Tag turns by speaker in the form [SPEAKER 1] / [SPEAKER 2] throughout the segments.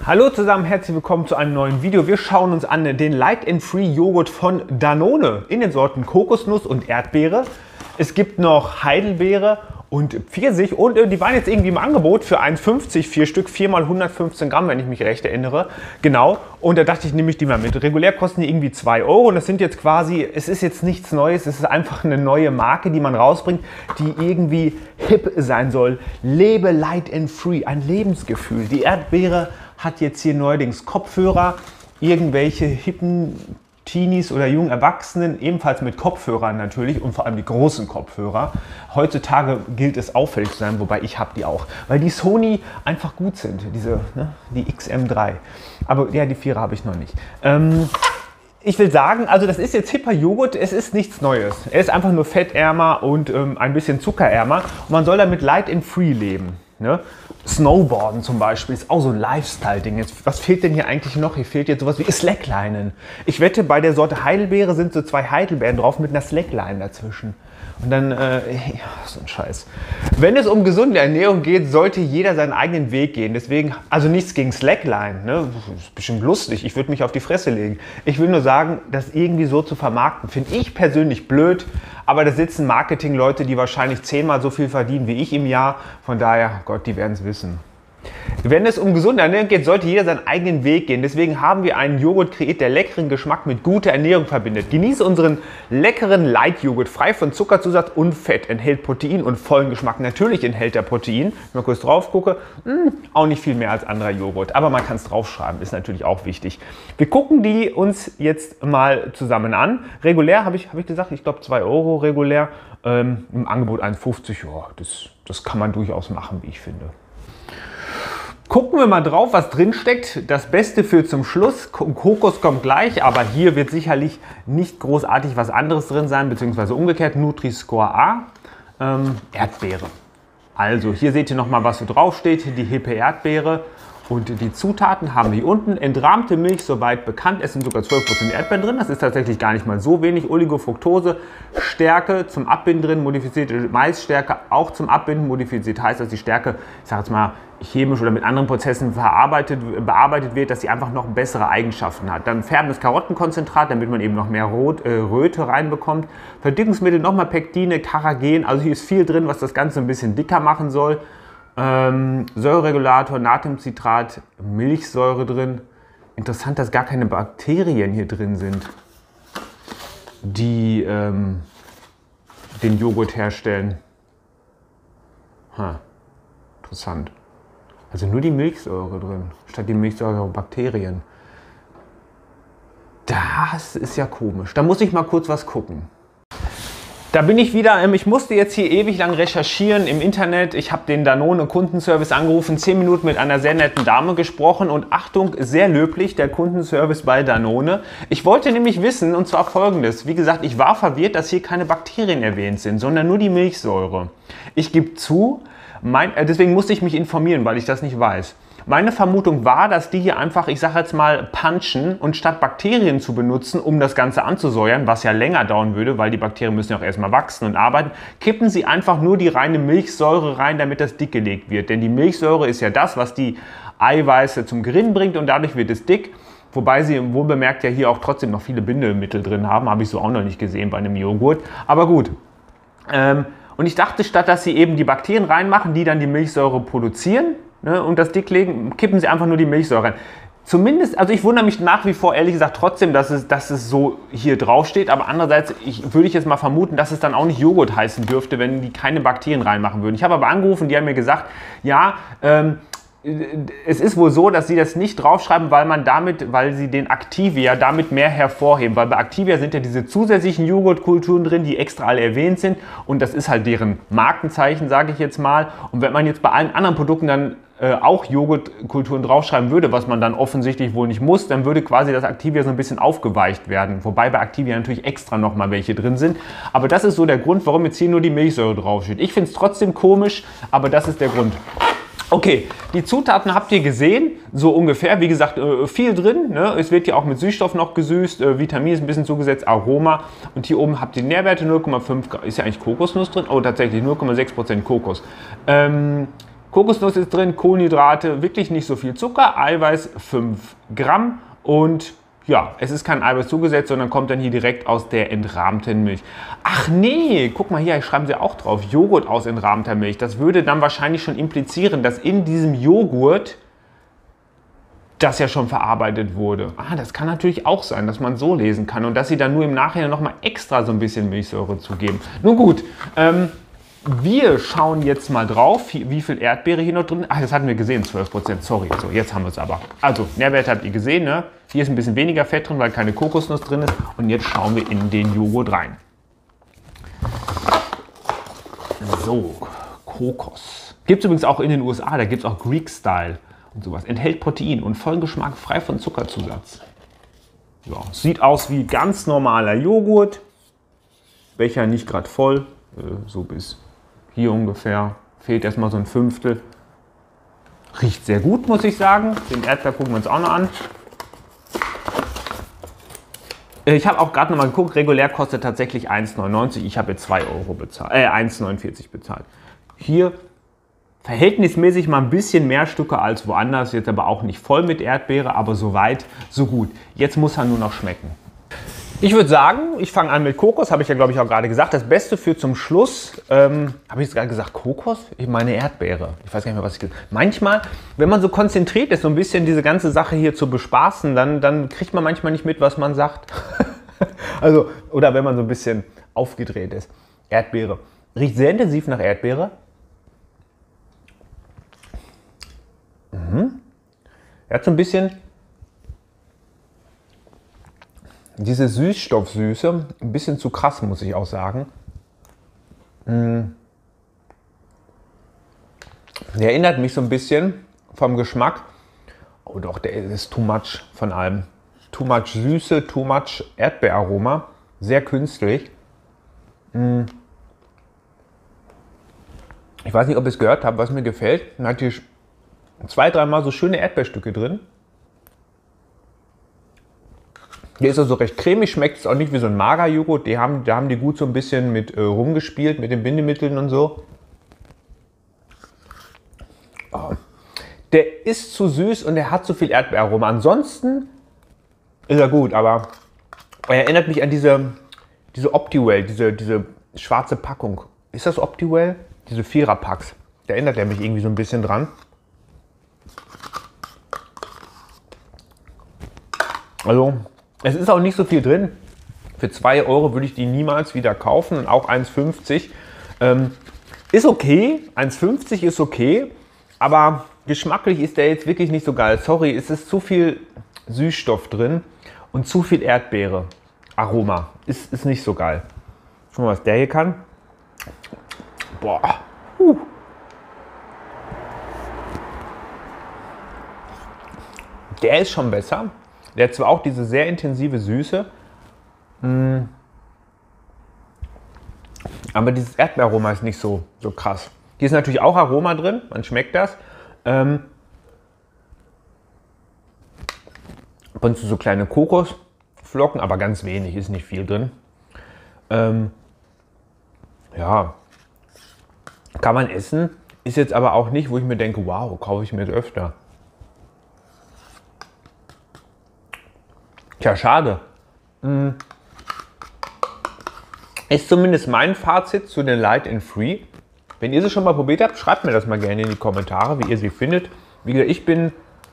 [SPEAKER 1] Hallo zusammen, herzlich willkommen zu einem neuen Video. Wir schauen uns an den Light & Free Joghurt von Danone in den Sorten Kokosnuss und Erdbeere. Es gibt noch Heidelbeere und Pfirsich und die waren jetzt irgendwie im Angebot für 1,50, 4 Stück, 4 mal 115 Gramm, wenn ich mich recht erinnere. Genau, und da dachte ich, nehme ich die mal mit. Regulär kosten die irgendwie 2 Euro und das sind jetzt quasi, es ist jetzt nichts Neues, es ist einfach eine neue Marke, die man rausbringt, die irgendwie hip sein soll. Lebe Light & Free, ein Lebensgefühl. Die Erdbeere hat jetzt hier neuerdings Kopfhörer, irgendwelche hippen Teenies oder jungen Erwachsenen, ebenfalls mit Kopfhörern natürlich und vor allem die großen Kopfhörer. Heutzutage gilt es auffällig zu sein, wobei ich habe die auch, weil die Sony einfach gut sind, die XM3. Aber ja, die 4er habe ich noch nicht. Ich will sagen, also das ist jetzt hipper Joghurt, es ist nichts Neues. Er ist einfach nur fettärmer und ein bisschen zuckerärmer und man soll damit Light & Free leben. Ne? Snowboarden zum Beispiel ist auch so ein Lifestyle-Ding. Was fehlt denn hier eigentlich noch? Hier fehlt jetzt sowas wie Slacklinen. Ich wette, bei der Sorte Heidelbeere sind so 2 Heidelbeeren drauf mit einer Slackline dazwischen. Und dann, ja, so ein Scheiß. Wenn es um gesunde Ernährung geht, sollte jeder seinen eigenen Weg gehen. Deswegen, also nichts gegen Slackline. Ne? Das ist bestimmt lustig, ich würde mich auf die Fresse legen. Ich will nur sagen, das irgendwie so zu vermarkten, finde ich persönlich blöd. Aber da sitzen Marketingleute, die wahrscheinlich 10-mal so viel verdienen wie ich im Jahr. Von daher, Gott, die werden es wissen. Wenn es um gesunde Ernährung geht, sollte jeder seinen eigenen Weg gehen. Deswegen haben wir einen Joghurt kreiert, der leckeren Geschmack mit guter Ernährung verbindet. Genieße unseren leckeren Light-Joghurt, frei von Zuckerzusatz und Fett. Enthält Protein und vollen Geschmack. Natürlich enthält er Protein. Wenn ich mal kurz drauf gucke, auch nicht viel mehr als anderer Joghurt. Aber man kann es draufschreiben, ist natürlich auch wichtig. Wir gucken die uns jetzt mal zusammen an. Regulär, habe ich gesagt, ich glaube 2 Euro regulär. Im Angebot 1,50, ja, das kann man durchaus machen, wie ich finde. Gucken wir mal drauf, was drin steckt. Das Beste für zum Schluss. Kokos kommt gleich, aber hier wird sicherlich nicht großartig was anderes drin sein, beziehungsweise umgekehrt. Nutri-Score A, Erdbeere. Also hier seht ihr nochmal, was so drauf steht. Die hippe Erdbeere. Und die Zutaten haben wir hier unten. Entrahmte Milch, soweit bekannt. Es sind sogar 12% Erdbeeren drin. Das ist tatsächlich gar nicht mal so wenig. Oligofructose, Stärke zum Abbinden drin. Modifizierte Maisstärke auch zum Abbinden modifiziert. Heißt, dass die Stärke, ich sage jetzt mal, chemisch oder mit anderen Prozessen bearbeitet wird, dass sie einfach noch bessere Eigenschaften hat. Dann färbendes Karottenkonzentrat, damit man eben noch mehr Röte reinbekommt. Verdickungsmittel, nochmal Pektine, Carrageen. Also hier ist viel drin, was das Ganze ein bisschen dicker machen soll. Säureregulator, Natriumcitrat, Milchsäure drin. Interessant, dass gar keine Bakterien hier drin sind, die den Joghurt herstellen. Interessant. Also nur die Milchsäure drin, statt die Milchsäure auch Bakterien. Das ist ja komisch. Da muss ich mal kurz was gucken. Da bin ich wieder, ich musste jetzt hier ewig lang recherchieren im Internet. Ich habe den Danone Kundenservice angerufen, 10 Minuten mit einer sehr netten Dame gesprochen und Achtung, sehr löblich, der Kundenservice bei Danone. Ich wollte nämlich wissen, und zwar Folgendes. Wie gesagt, ich war verwirrt, dass hier keine Bakterien erwähnt sind, sondern nur die Milchsäure. Ich gebe zu, deswegen musste ich mich informieren, weil ich das nicht weiß. Meine Vermutung war, dass die hier einfach, ich sage jetzt mal, punchen und statt Bakterien zu benutzen, um das Ganze anzusäuern, was ja länger dauern würde, weil die Bakterien müssen ja auch erstmal wachsen und arbeiten, kippen sie einfach nur die reine Milchsäure rein, damit das dick gelegt wird. Denn die Milchsäure ist ja das, was die Eiweiße zum Gerinnen bringt und dadurch wird es dick. Wobei sie wohlbemerkt ja hier auch trotzdem noch viele Bindemittel drin haben, habe ich so auch noch nicht gesehen bei einem Joghurt. Aber gut. Und ich dachte, statt dass sie eben die Bakterien reinmachen, die dann die Milchsäure produzieren, und das dicklegen, kippen sie einfach nur die Milchsäure rein. Zumindest, also ich wundere mich nach wie vor, ehrlich gesagt, trotzdem, dass es so hier drauf steht. Aber andererseits würde ich jetzt mal vermuten, dass es dann auch nicht Joghurt heißen dürfte, wenn die keine Bakterien reinmachen würden. Ich habe aber angerufen, die haben mir gesagt, ja, es ist wohl so, dass sie das nicht draufschreiben, weil sie den Activia damit mehr hervorheben. Weil bei Activia sind ja diese zusätzlichen Joghurtkulturen drin, die extra alle erwähnt sind. Und das ist halt deren Markenzeichen, sage ich jetzt mal. Und wenn man jetzt bei allen anderen Produkten dann auch Joghurtkulturen draufschreiben würde, was man dann offensichtlich wohl nicht muss, dann würde quasi das Activia so ein bisschen aufgeweicht werden. Wobei bei Activia natürlich extra nochmal welche drin sind. Aber das ist so der Grund, warum jetzt hier nur die Milchsäure draufsteht. Ich finde es trotzdem komisch, aber das ist der Grund. Okay, die Zutaten habt ihr gesehen, so ungefähr. Wie gesagt, viel drin. Ne? Es wird ja auch mit Süßstoff noch gesüßt. Vitamin ist ein bisschen zugesetzt, Aroma. Und hier oben habt ihr Nährwerte 0,5, ist ja eigentlich Kokosnuss drin. Oh, tatsächlich 0,6% Kokos. Kokosnuss ist drin, Kohlenhydrate, wirklich nicht so viel Zucker, Eiweiß 5 Gramm und ja, es ist kein Eiweiß zugesetzt, sondern kommt dann hier direkt aus der entrahmten Milch. Ach nee, guck mal hier, schreiben sie auch drauf, Joghurt aus entrahmter Milch. Das würde dann wahrscheinlich schon implizieren, dass in diesem Joghurt das ja schon verarbeitet wurde. Ah, das kann natürlich auch sein, dass man so lesen kann und dass sie dann nur im Nachhinein nochmal extra so ein bisschen Milchsäure zugeben. Nun gut, wir schauen jetzt mal drauf, wie viel Erdbeere hier noch drin ist. Ach, das hatten wir gesehen, 12%, sorry. So, jetzt haben wir es aber. Also, Nährwert habt ihr gesehen, ne? Hier ist ein bisschen weniger Fett drin, weil keine Kokosnuss drin ist. Und jetzt schauen wir in den Joghurt rein. So, Kokos. Gibt es übrigens auch in den USA, da gibt es auch Greek Style und sowas. Enthält Protein und vollen Geschmack, frei von Zuckerzusatz. Ja, sieht aus wie ganz normaler Joghurt. Becher nicht gerade voll, so bis hier ungefähr. Fehlt erstmal so ein Fünftel. Riecht sehr gut, muss ich sagen. Den Erdbeer gucken wir uns auch noch an. Ich habe auch gerade noch mal geguckt, regulär kostet tatsächlich 1,99 €. Ich habe jetzt 2 € bezahlt, 1,49 € bezahlt. Hier verhältnismäßig mal ein bisschen mehr Stücke als woanders, jetzt aber auch nicht voll mit Erdbeere, aber so weit, so gut. Jetzt muss er nur noch schmecken. Ich würde sagen, ich fange an mit Kokos, habe ich ja glaube ich auch gerade gesagt. Das Beste für zum Schluss, habe ich jetzt gerade gesagt Kokos? Ich meine Erdbeere. Ich weiß gar nicht mehr, was ich gesagt habe. Manchmal, wenn man so konzentriert ist, so ein bisschen diese ganze Sache hier zu bespaßen, dann kriegt man manchmal nicht mit, was man sagt. Also, oder wenn man so ein bisschen aufgedreht ist. Erdbeere. Riecht sehr intensiv nach Erdbeere. Er hat so ein bisschen diese Süßstoffsüße, ein bisschen zu krass, muss ich auch sagen. Der erinnert mich so ein bisschen vom Geschmack. Oh doch, der ist too much von allem. Too much Süße, too much Erdbeeraroma. Sehr künstlich. Ich weiß nicht, ob ihr es gehört habt, was mir gefällt. Man hat hier 2-3 Mal so schöne Erdbeerstücke drin. Hier ist er so recht cremig, schmeckt es auch nicht wie so ein Magerjoghurt. Da haben die gut so ein bisschen mit rumgespielt, mit den Bindemitteln und so. Oh. Der ist zu süß und er hat zu viel Erdbeeraroma. Ansonsten ist er gut, aber er erinnert mich an diese Optiwell, diese schwarze Packung. Ist das Optiwell? Diese 4er-Packs. Da erinnert er mich irgendwie so ein bisschen dran. Also, es ist auch nicht so viel drin. Für 2 € würde ich die niemals wieder kaufen und auch 1,50 €. Ist okay, 1,50 € ist okay, aber geschmacklich ist der jetzt wirklich nicht so geil. Sorry, es ist zu viel Süßstoff drin und zu viel Erdbeere. Aroma ist nicht so geil. Schau mal, was der hier kann. Boah. Der ist schon besser. Der hat zwar auch diese sehr intensive Süße, aber dieses Erdbeeraroma ist nicht so krass. Hier ist natürlich auch Aroma drin, man schmeckt das. Ab und zu so kleine Kokosflocken, aber ganz wenig, ist nicht viel drin. Ja, kann man essen, ist jetzt aber auch nicht, wo ich mir denke, wow, kaufe ich mir jetzt öfter. Tja, schade. Ist zumindest mein Fazit zu den Light and Free. Wenn ihr sie schon mal probiert habt, schreibt mir das mal gerne in die Kommentare, wie ihr sie findet. Wie gesagt, ich bin...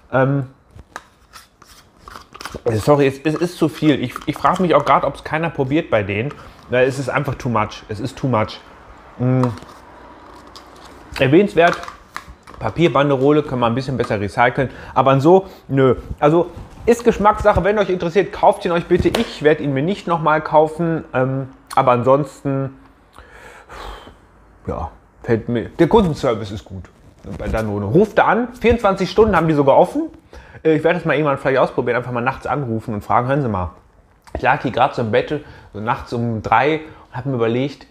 [SPEAKER 1] sorry, es ist zu viel. Ich frage mich auch gerade, ob es keiner probiert bei denen. Weil es ist einfach too much. Es ist too much. Erwähnenswert. Papierbanderole kann man ein bisschen besser recyceln. Aber so, nö. Also... Ist Geschmackssache, wenn euch interessiert, kauft ihn euch bitte. Ich werde ihn mir nicht nochmal kaufen, aber ansonsten, ja, fällt mir, der Kundenservice ist gut bei Danone. Ruft da an, 24 Stunden haben die sogar offen. Ich werde das mal irgendwann vielleicht ausprobieren, einfach mal nachts anrufen und fragen, hören Sie mal, ich lag hier gerade so im Bett, so nachts um 3 und habe mir überlegt,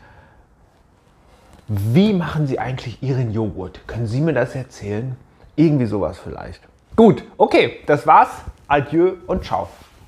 [SPEAKER 1] wie machen Sie eigentlich Ihren Joghurt? Können Sie mir das erzählen? Irgendwie sowas vielleicht. Gut, okay, das war's. Adieu und ciao.